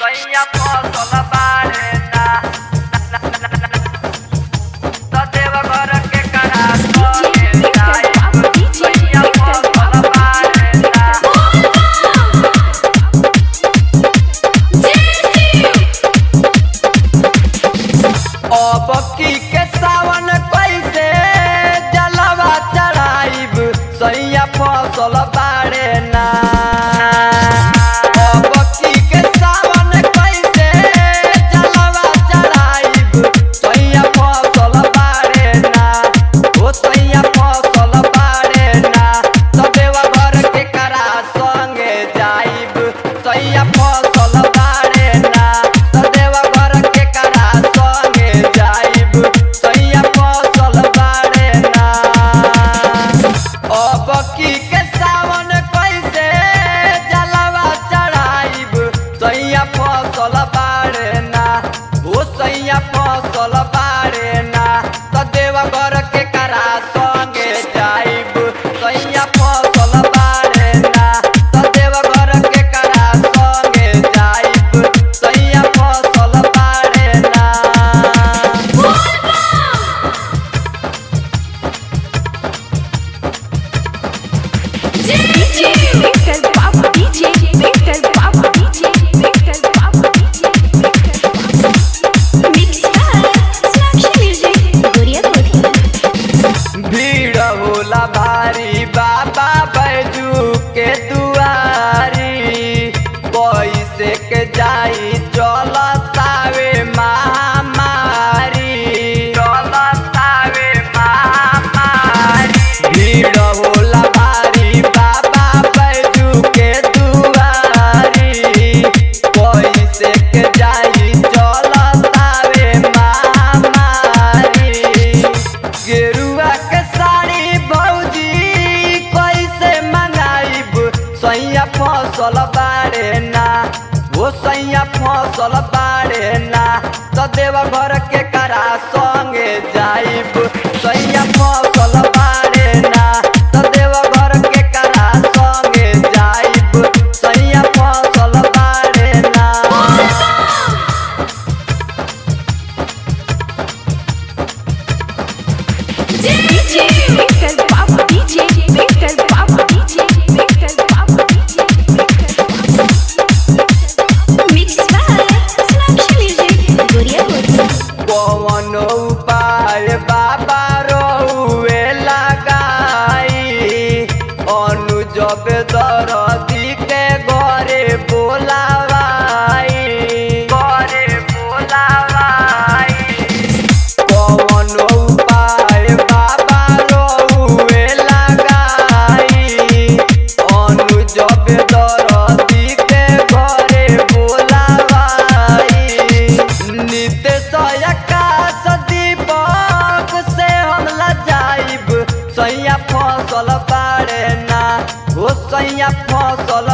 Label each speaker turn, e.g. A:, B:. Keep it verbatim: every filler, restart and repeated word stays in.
A: सैया फसल बाड़े ना सदैव घर के करा संगे जाइब सैया फसल बाड़े ना अब की के सावन कैसे जलवा चढ़ाइब सैया फसल बाड़े ना फसल बाड़े ना हो सैया फसल बाड़े ना सदैव घर के करा संगे जाइब सैया फसल बाड़े ना सदैव घर के करा संगे जाइब सैया फसल बाड़े ना भारी बाबा बैजू के दुआरी कैसे के जाई चलतावे महामारी चलतावे महामारी भीड़ होला भारी बाबा बैजू के दुआरी कैसे के जाई चलतावे महामारी गेरुआ के सैया फसल बाड़े ना वो सैया फसल बाड़े ना सदैव घर के करा संगे जाइब सैया फसल बाड़े ना सदैव घर के करा संगे जाइब सैया फसल बाड़े ना कौन उपाय बाबा रहुए लगाई अनुजब दरदी के घरे बोलावाई घरे बोलावाई कौन उपाय बाबा रहुए लगाई अनुजब दरदी के घरे बोलावाई नित्य सैया फसल बाड़े ना हो सैया फसल